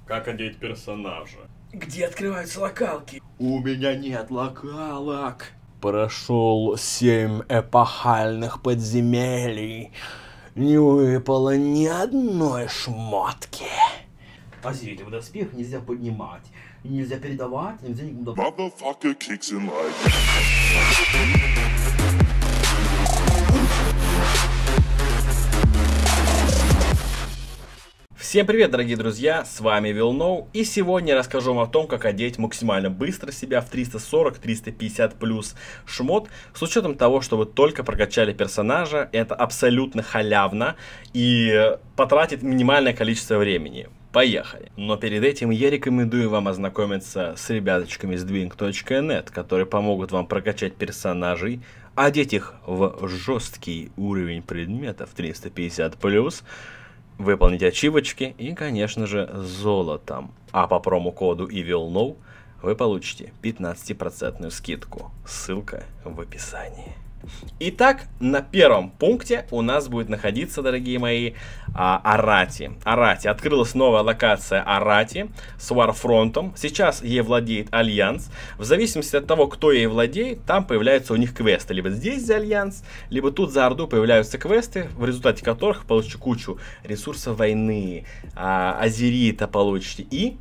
Как одеть персонажа? Где открываются локалки? У меня нет локалок. Прошел 7 эпохальных подземелий. Не выпало ни одной шмотки. Азиритовый водоспех нельзя поднимать. Нельзя передавать, нельзя никому... Motherfucker kicks in like... Всем привет, дорогие друзья, с вами Вилноу, и сегодня я расскажу вам о том, как одеть максимально быстро себя в 340-350 плюс шмот, с учетом того, что вы только прокачали персонажа. Это абсолютно халявно и потратит минимальное количество времени. Поехали! Но перед этим я рекомендую вам ознакомиться с ребяточками с Dwing.net, которые помогут вам прокачать персонажей, одеть их в жесткий уровень предметов 350+, выполнить ачивочки и, конечно же, золотом. А по промокоду EvilNow вы получите 15% скидку. Ссылка в описании. Итак, на первом пункте у нас будет находиться, дорогие мои, Арати. Открылась новая локация Арати с Варфронтом. Сейчас ей владеет Альянс. В зависимости от того, кто ей владеет, там появляются у них квесты. Либо здесь за Альянс, либо тут за Орду появляются квесты, в результате которых получите кучу ресурсов войны, азерита получите и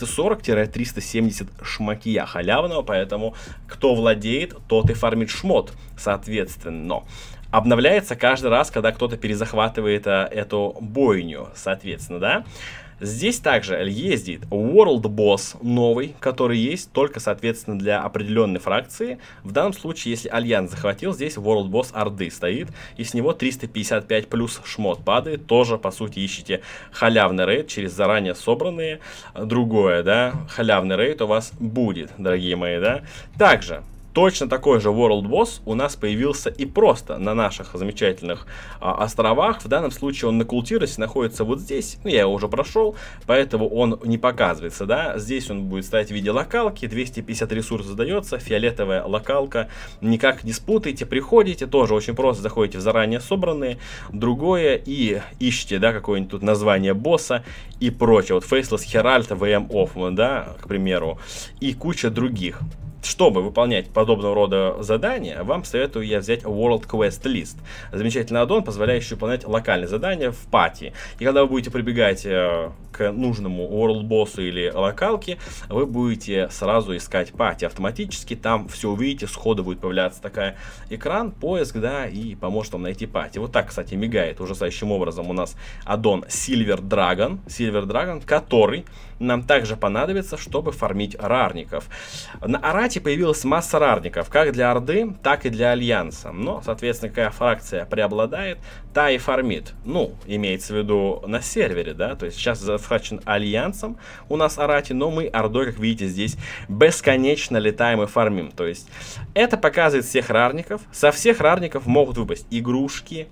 340-370 шмакия халявного. Поэтому кто владеет, тот и фармит шмот. Соответственно, обновляется каждый раз, когда кто-то перезахватывает эту бойню, соответственно, да. Здесь также ездит World Boss новый, который есть только, соответственно, для определенной фракции. В данном случае, если Альянс захватил, здесь World Boss Орды стоит, и с него 355 плюс шмот падает. Тоже, по сути, ищите халявный рейд через заранее собранные. Другое, да, халявный рейд у вас будет, дорогие мои, да. Также точно такой же World Boss у нас появился и просто на наших замечательных островах. В данном случае он на Култиросе находится вот здесь. Ну, я его уже прошел, поэтому он не показывается, да. Здесь он будет стоять в виде локалки. 250 ресурсов задается. Фиолетовая локалка. Никак не спутайте. Приходите, тоже очень просто. Заходите в заранее собранные. Другое. И ищите, да, какое-нибудь тут название босса и прочее. Вот Faceless Herald, VM Off, да, к примеру. И куча других. Чтобы выполнять подобного рода задания, вам советую я взять World Quest List. Замечательный аддон, позволяющий выполнять локальные задания в пати. И когда вы будете прибегать к нужному World Boss или локалке, вы будете сразу искать пати автоматически. Там все увидите, сходу будет появляться такая экран, поиск, да, и поможет вам найти пати. Вот так, кстати, мигает ужасающим образом у нас аддон Silver Dragon, который нам также понадобится, чтобы фармить рарников. На Арате появилась масса рарников, как для Орды, так и для Альянса. Но, соответственно, какая фракция преобладает, та и фармит. Ну, имеется в виду на сервере, да, то есть сейчас захвачен Альянсом у нас Арати, но мы Ордой, как видите, здесь бесконечно летаем и фармим. То есть это показывает всех рарников. Со всех рарников могут выпасть игрушки,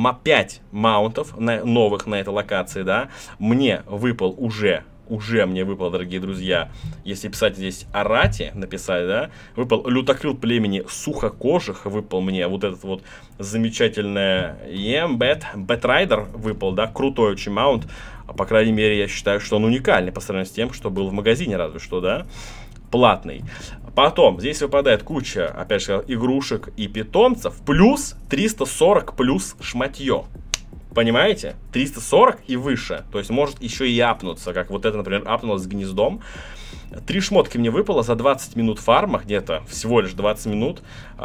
5 маунтов новых на этой локации, да. Мне выпал уже мне выпал, дорогие друзья, если писать здесь Арати, написать, да, выпал лютокрыл племени сухокожих, выпал мне вот этот вот замечательный Бэтрайдер выпал, да, крутой очень маунт, по крайней мере, я считаю, что он уникальный по сравнению с тем, что был в магазине, разве что, да, платный. Потом здесь выпадает куча, опять же, игрушек и питомцев, плюс 340 плюс шматье. Понимаете? 340 и выше. То есть может еще и апнуться. Как вот это, например, апнулось с гнездом. 3 шмотки мне выпало за 20 минут фарма. Где-то всего лишь 20 минут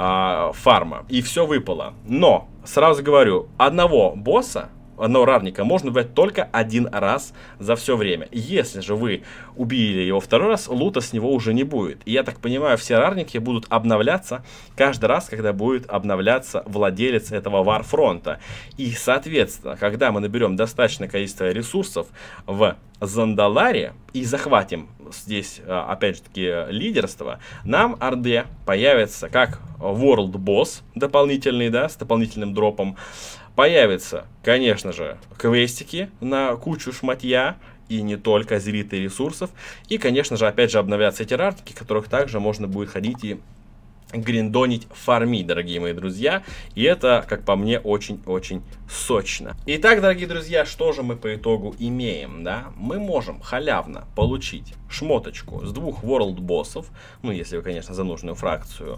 фарма. И все выпало. Но, сразу говорю, одного рарника можно убивать только один раз за все время. Если же вы убили его второй раз, лута с него уже не будет. И я так понимаю, все рарники будут обновляться каждый раз, когда будет обновляться владелец этого варфронта. И, соответственно, когда мы наберем достаточное количество ресурсов в Зандаларе и захватим здесь, опять же таки, лидерство, нам Орде появится как World Boss дополнительный, да, с дополнительным дропом. Появятся, конечно же, квестики на кучу шматья, и не только азериты ресурсов. И, конечно же, опять же, обновятся эти рарники, которых также можно будет ходить и гриндонить, фармить, дорогие мои друзья. И это, как по мне, очень-очень сочно. Итак, дорогие друзья, что же мы по итогу имеем, да? Мы можем халявно получить шмоточку с 2 World боссов, ну, если вы, конечно, за нужную фракцию,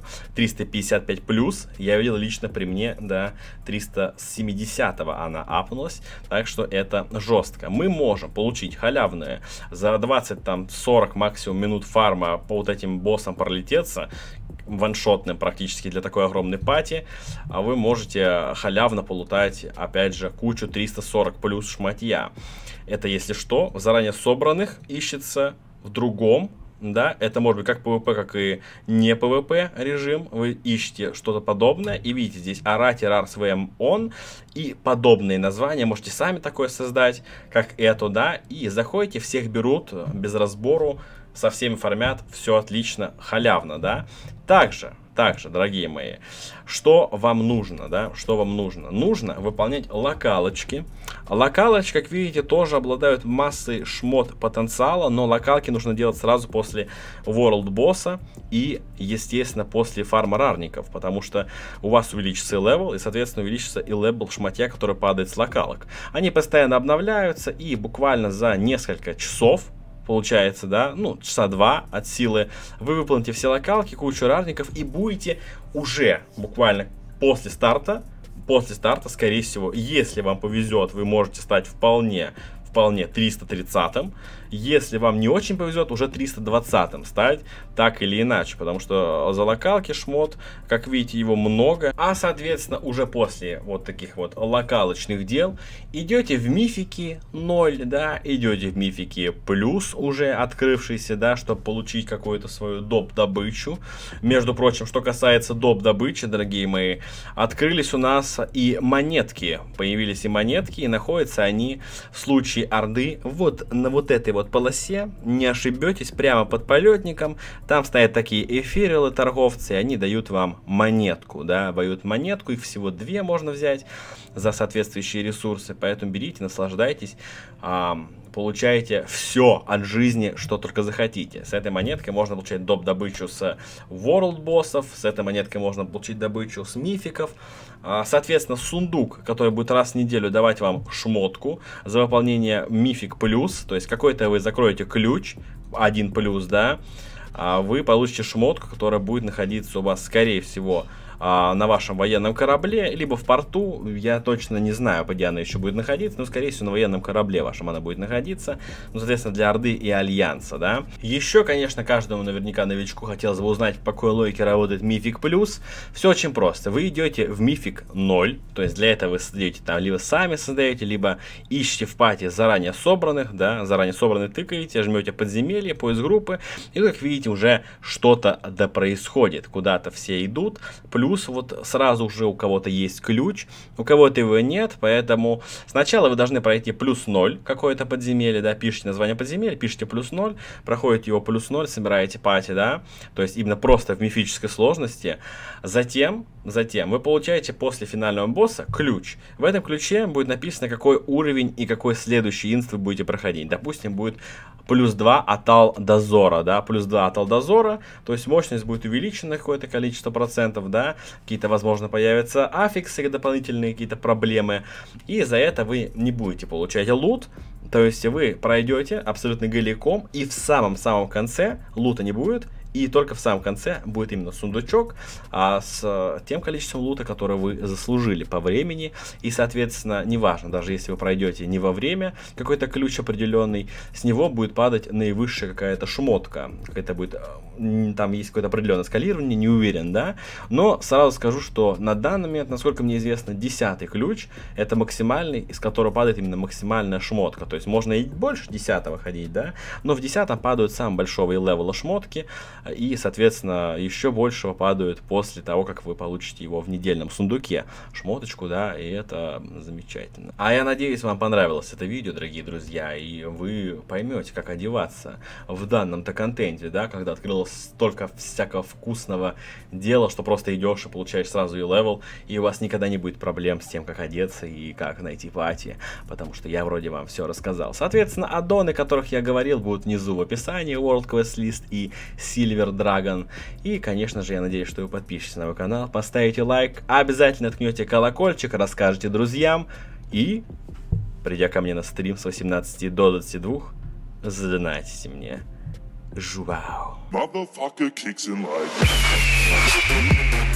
355+, я видел лично при мне, да, 370-го она апнулась, так что это жестко. Мы можем получить халявное за 20-40 максимум минут фарма по вот этим боссам пролететься, ваншотным практически для такой огромной пати, а вы можете халявно полутать, опять же, кучу 340+ шматья. Это, если что, в заранее собранных ищется в другом, да, это может быть как PvP, как и не PvP режим. Вы ищете что-то подобное и видите здесь Arati Rars VM On и подобные названия. Можете сами такое создать, как это, да, и заходите, всех берут без разбору, со всеми фармят, все отлично, халявно, да. Также, дорогие мои, что вам нужно, да, что вам нужно? Нужно выполнять локалочки. Локалочки, как видите, тоже обладают массой шмот потенциала, но локалки нужно делать сразу после World босса и, естественно, после фарма рарников, потому что у вас увеличится и левел, и, соответственно, увеличится и левел шматья, который падает с локалок. Они постоянно обновляются, и буквально за несколько часов, получается, да, ну, часа 2 от силы, вы выполните все локалки, кучу рарников, и будете уже буквально после старта, скорее всего, если вам повезет, вы можете стать вполне 330-м. Если вам не очень повезет, уже 320-м стать, так или иначе, потому что за локалки шмот, как видите, его много, а, соответственно, уже после вот таких вот локалочных дел идете в мифики 0, да, идете в мифики плюс, уже открывшиеся, да, чтобы получить какую-то свою доп-добычу. Между прочим, что касается доп-добычи, дорогие мои, открылись у нас и монетки, появились и монетки, и находятся они в случае орды вот на вот этой вот полосе, не ошибетесь, прямо под полетником, там стоят такие эфирилы торговцы, и они дают вам монетку, да, дают монетку, их всего 2 можно взять за соответствующие ресурсы, поэтому берите, наслаждайтесь, получаете все от жизни, что только захотите. С этой монеткой можно получать доп-добычу с World боссов, с этой монеткой можно получить добычу с мификов. Соответственно, сундук, который будет раз в неделю давать вам шмотку за выполнение мифик плюс, то есть какой-то вы закроете ключ, 1 плюс, да, вы получите шмотку, которая будет находиться у вас, скорее всего, на вашем военном корабле, либо в порту, я точно не знаю, где она еще будет находиться, но, скорее всего, на военном корабле вашем она будет находиться, ну, соответственно, для Орды и Альянса, да. Еще, конечно, каждому наверняка новичку хотелось бы узнать, по какой логике работает Мифик Плюс. Все очень просто. Вы идете в Мифик 0, то есть для этого вы создаете там, либо сами создаете, либо ищете в пати заранее собранных, да, заранее собранные тыкаете, жмете подземелье, поиск группы, и, как видите, уже что-то да происходит, куда-то все идут, плюс вот сразу уже у кого-то есть ключ, у кого-то его нет, поэтому сначала вы должны пройти плюс 0 какое-то подземелье, да, пишите название подземелья, пишите плюс 0, проходите его плюс 0, собираете пати, да, то есть именно просто в мифической сложности. Затем вы получаете после финального босса ключ. В этом ключе будет написано, какой уровень и какой следующий инст вы будете проходить. Допустим, будет плюс 2 Атал Дозора, да, плюс 2 Атал Дозора, то есть мощность будет увеличена на какое-то количество процентов, да, какие-то, возможно, появятся аффиксы, дополнительные какие-то проблемы, и за это вы не будете получать лут, то есть вы пройдете абсолютно голиком, и в самом-самом конце лута не будет, и только в самом конце будет именно сундучок с тем количеством лута, которое вы заслужили по времени. И, соответственно, неважно, даже если вы пройдете не во время какой-то ключ определенный, с него будет падать наивысшая какая-то шмотка. Какая-то будет, там есть какое-то определенное скалирование, не уверен, да. Но сразу скажу, что на данный момент, насколько мне известно, 10-й ключ это максимальный, из которого падает именно максимальная шмотка. То есть можно и больше 10-го ходить, да. Но в 10-м падают самые большого левела шмотки. И, соответственно, еще большего падают после того, как вы получите его в недельном сундуке. Шмоточку, да, и это замечательно. А я надеюсь, вам понравилось это видео, дорогие друзья, и вы поймете, как одеваться в данном-то контенте, да, когда открылось столько всякого вкусного дела, что просто идешь и получаешь сразу и левел, и у вас никогда не будет проблем с тем, как одеться и как найти пати, потому что я вроде вам все рассказал. Соответственно, аддоны, о которых я говорил, будут внизу в описании, World Quest List и Silver Silver Dragon. И, конечно же, я надеюсь, что вы подпишетесь на мой канал, поставите лайк, обязательно ткнете колокольчик, расскажете друзьям и, придя ко мне на стрим с 18 до 22, задонатите мне. Жуау. Motherfucker kicks in like.